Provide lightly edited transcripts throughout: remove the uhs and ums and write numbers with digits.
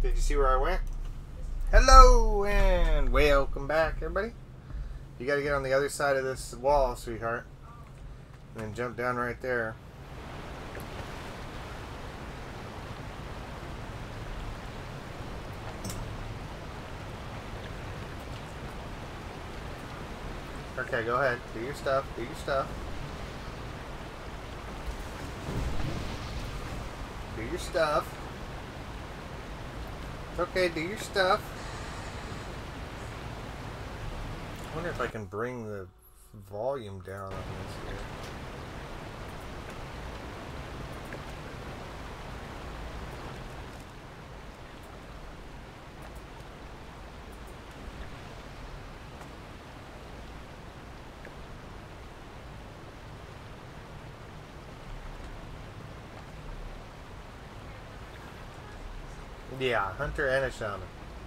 Did you see where I went? Hello and welcome back, everybody. You got to get on the other side of this wall, sweetheart, and then jump down right there. Okay, go ahead. Do your stuff. Do your stuff. Do your stuff. It's okay, do your stuff. I wonder if I can bring the volume down on this here. Yeah, hunter and a shaman.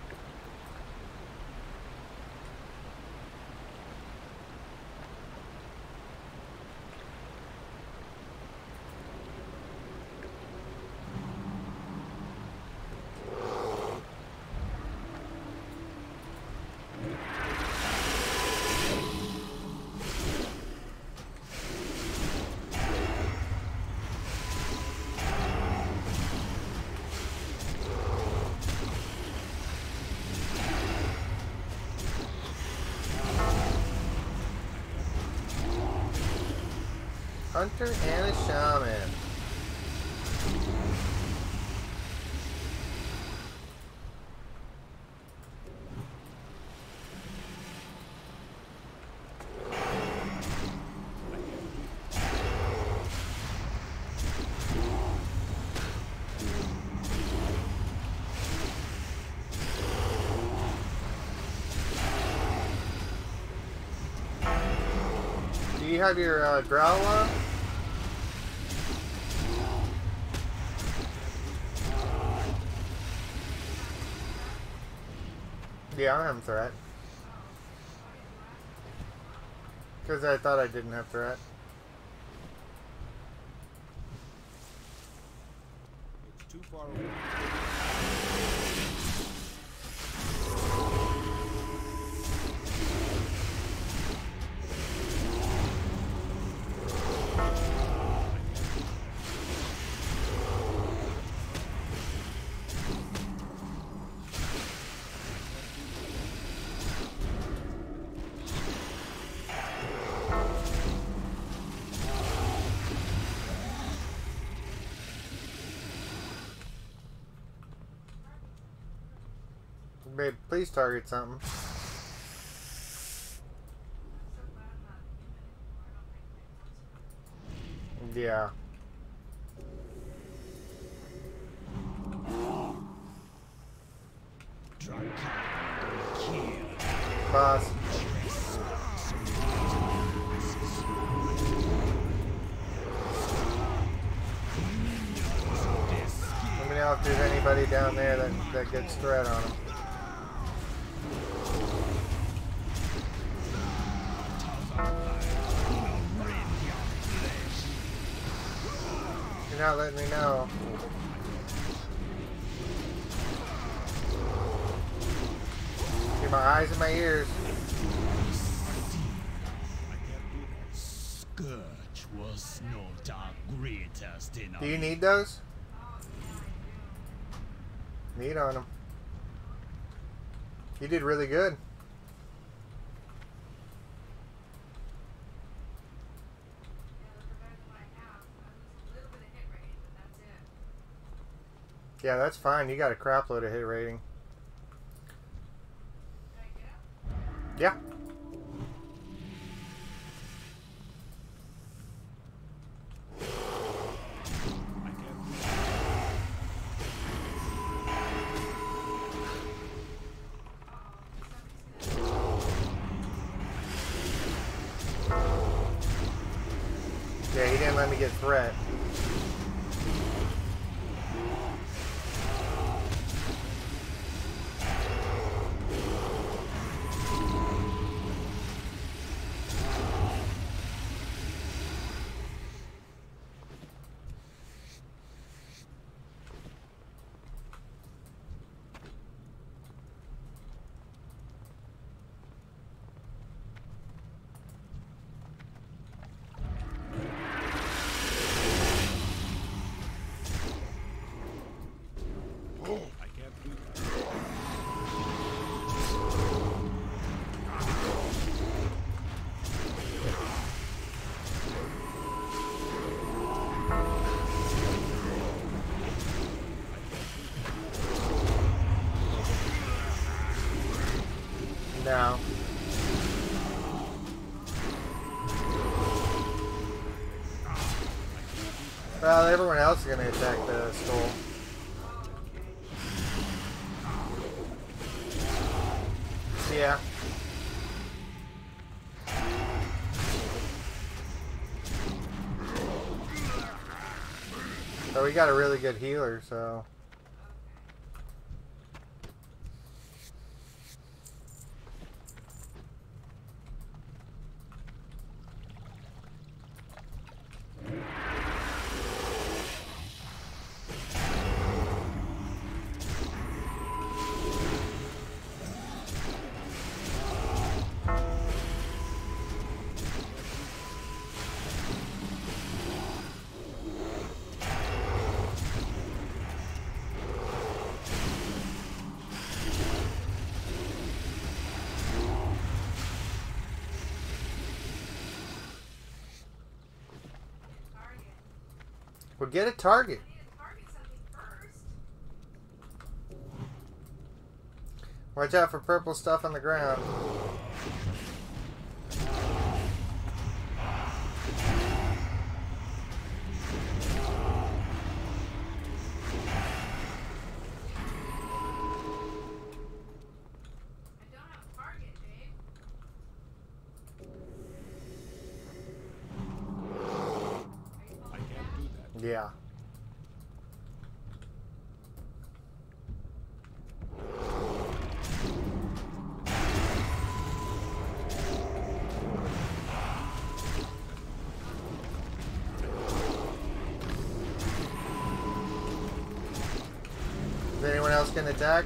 Hunter and a shaman. Do you have your growl on? Yeah, I am threat. Because I thought I didn't have threat. It's too far away. Babe, please target something. Yeah. Boss. Let me know if there's anybody down there that gets threat on them. You're not letting me know. Get my eyes and my ears. Scourge was not our greatest enemy. Do you need those? Need on them. You did really good. Yeah, that's fine. You got a crap load of hit rating. Yeah. Yeah, he didn't let me get threat. No. Well, everyone else is going to attack the skull. Yeah. So we got a really good healer, so... Well, get a target. Watch out for purple stuff on the ground. Yeah. Is anyone else getting attacked?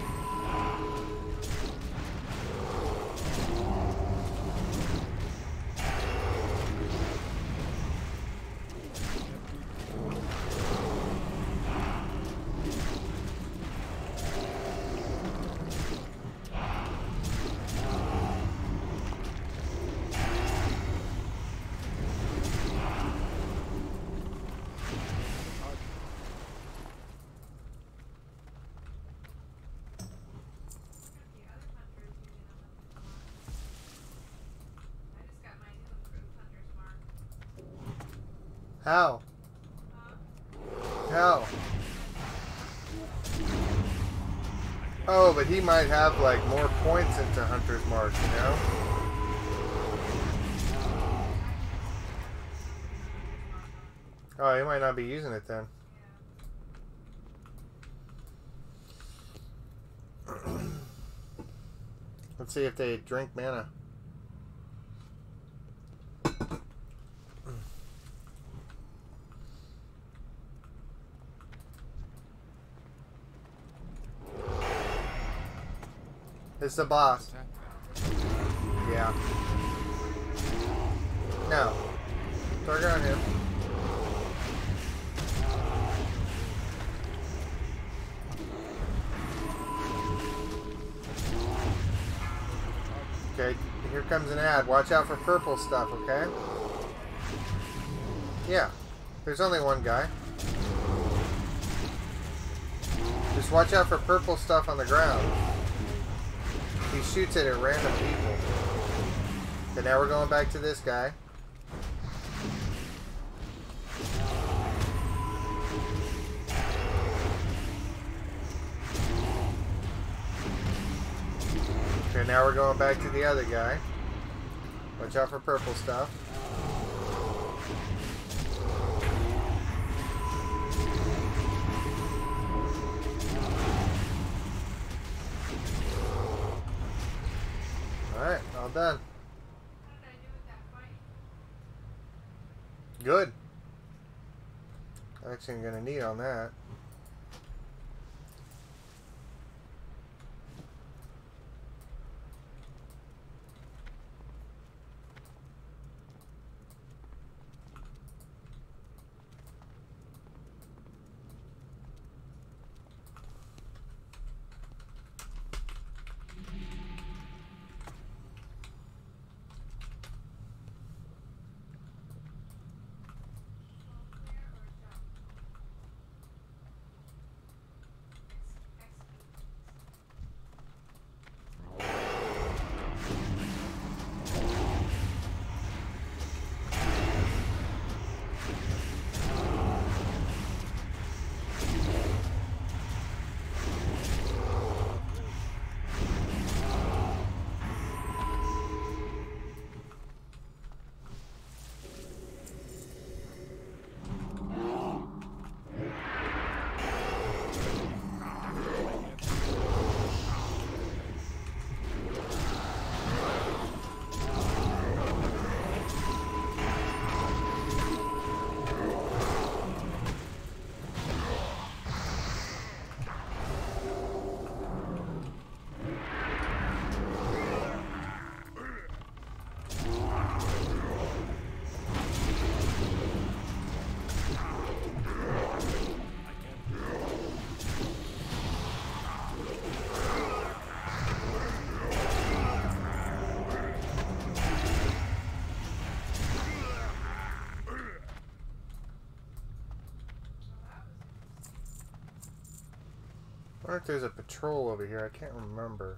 How? How? Oh, but he might have like more points into Hunter's Mark, you know? Oh, he might not be using it then. Let's see if they drink mana. It's the boss. Yeah. No. Target on him. Okay, here comes an ad. Watch out for purple stuff, okay? Yeah. There's only one guy. Just watch out for purple stuff on the ground. He shoots it at random people. So now we're going back to this guy. Okay, now we're going back to the other guy. Watch out for purple stuff. Alright, all done. Good. Actually, I'm going to need on that. I wonder if there's a patrol over here. I can't remember.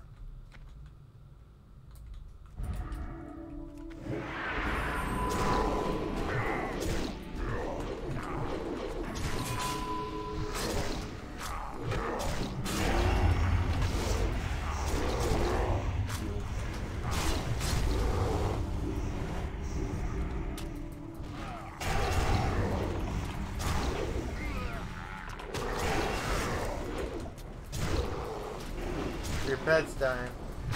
Your pet's dying.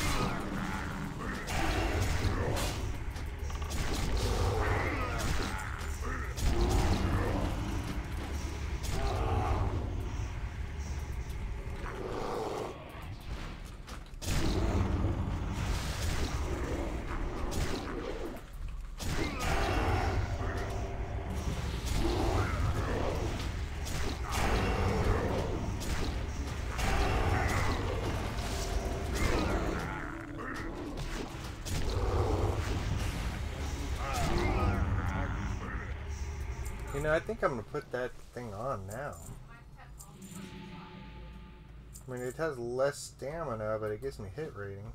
You know, I think I'm going to put that thing on now. I mean, it has less stamina, but it gives me hit rating.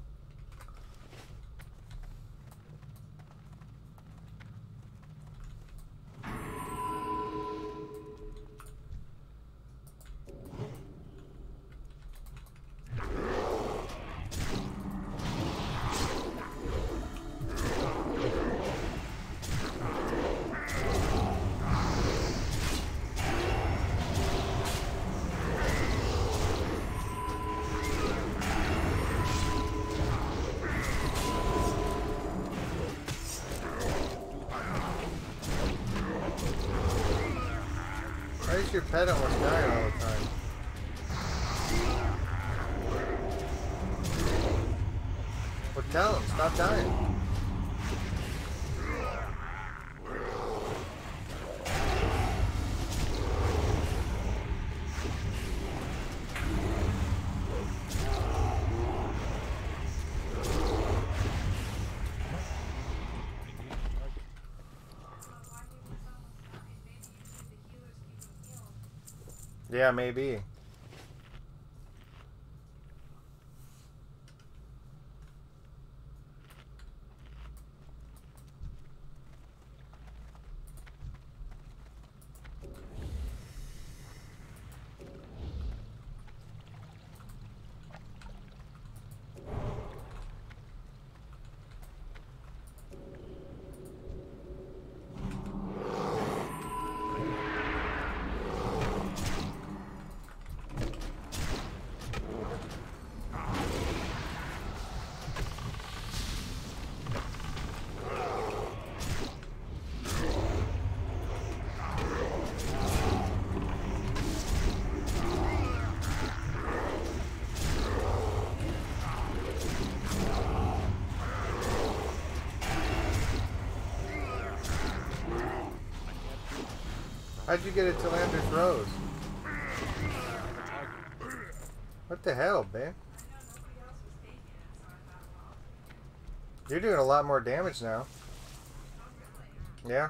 Why is your pet almost dying all the time? Well, tell him, stop dying. Yeah, maybe. How'd you get it to Landers Rose? What the hell, man? You're doing a lot more damage now. Yeah.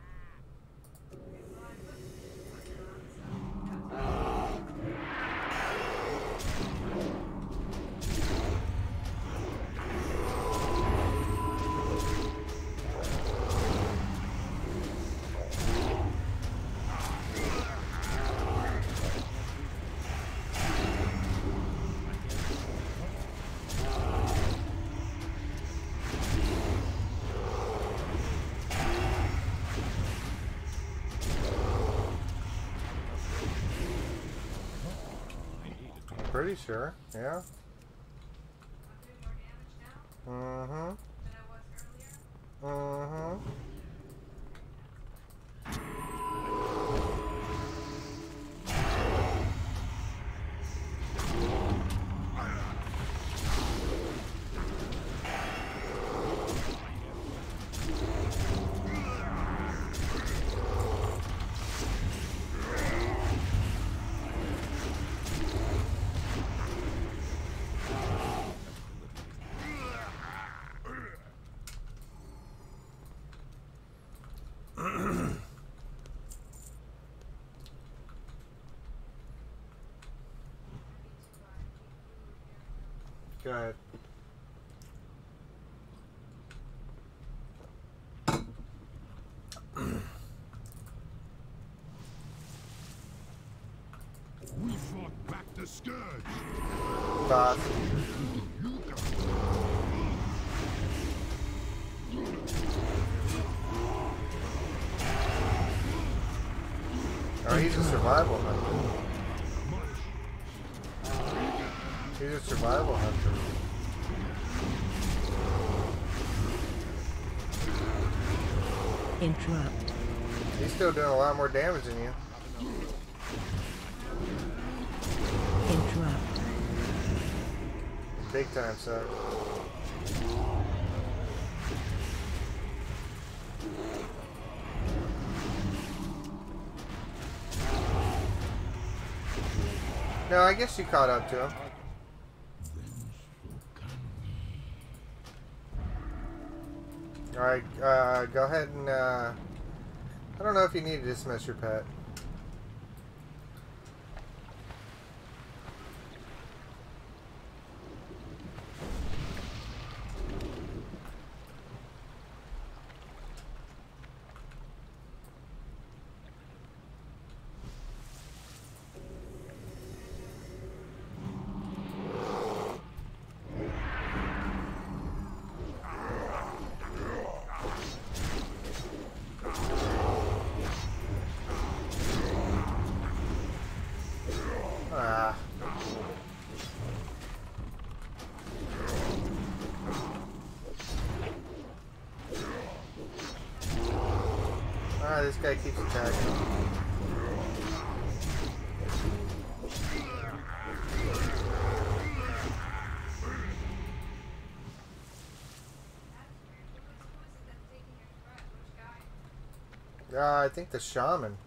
Pretty sure, yeah. Mm-hmm. Mm-hmm. Go ahead. We fought back the scourge. Boss. Oh, he's a survival hunter. He's a survival hunter. Interrupt. He's still doing a lot more damage than you. Interrupt. Big time, son. No, I guess you caught up to him. Alright, go ahead and, I don't know if you need to dismiss your pet. This guy keeps attacking. I think the shaman.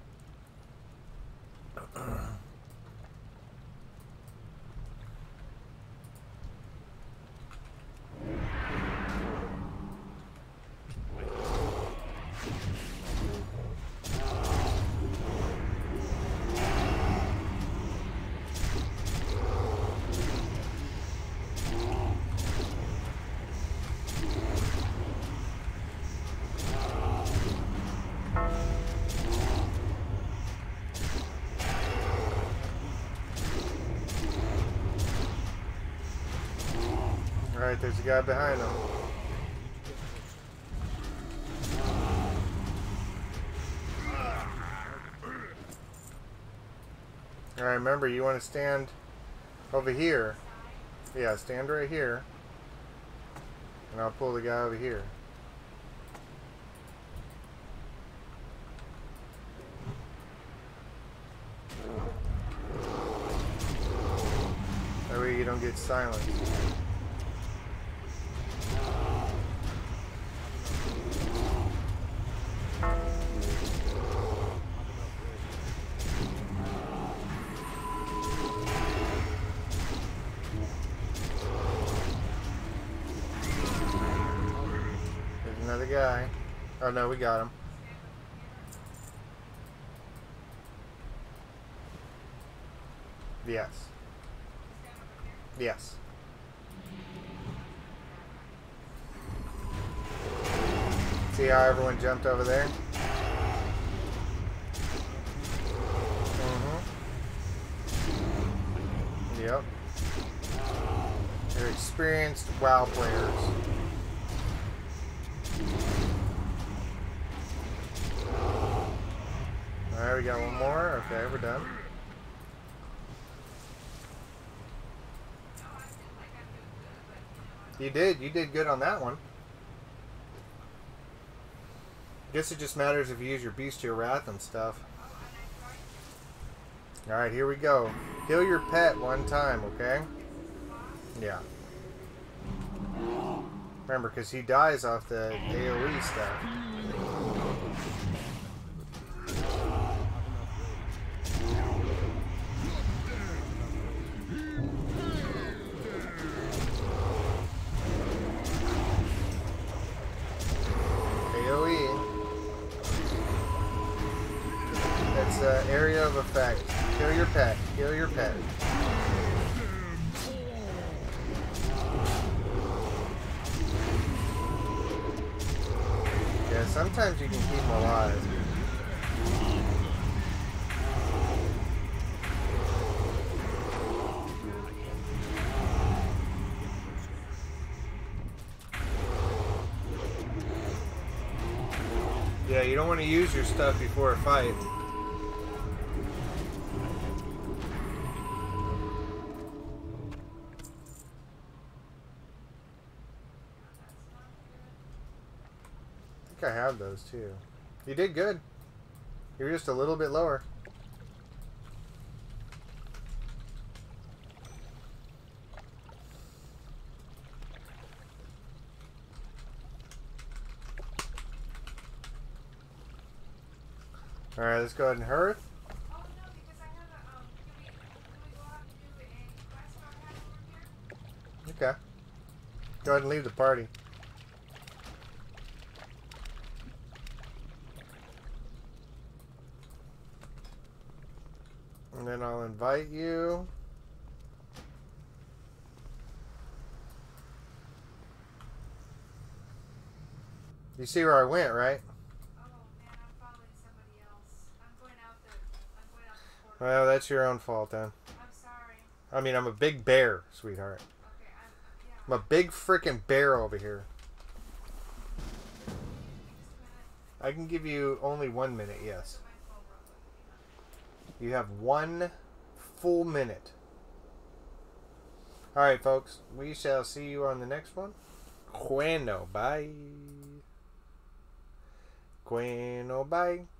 Alright, there's a guy behind him. Alright, remember, you want to stand over here. Yeah, stand right here. And I'll pull the guy over here. That way you don't get silenced. Another guy. Oh no, we got him. Yes. Yes. See how everyone jumped over there? Yep. They're experienced WoW players. Alright, we got one more. Okay, we're done. You did good on that one. Guess it just matters if you use your Bestial Wrath and stuff. Alright, here we go. Heal your pet one time, okay? Yeah. Remember, because he dies off the AoE stuff. AoE. That's area of effect. Kill your pet. Kill your pet. sometimes you can keep them alive. Yeah, you don't want to use your stuff before a fight. I think I have those too. You did good. You're just a little bit lower. Alright, let's go ahead and hearth. Oh no, because I have a can we go out and do a quest I have over here? Okay. Go ahead and leave the party. And then I'll invite you. You see where I went, right? Oh man, I'm following somebody else. I'm going out the portal. Well, that's your own fault then. I'm sorry. I mean, I'm a big bear, sweetheart. Okay, yeah. I'm a big freaking bear over here. Just a minute. I can give you only 1 minute, yes. Look at my phone real quick. You have 1 full minute. Alright, folks. We shall see you on the next one. Bueno, bye. Bueno, bye.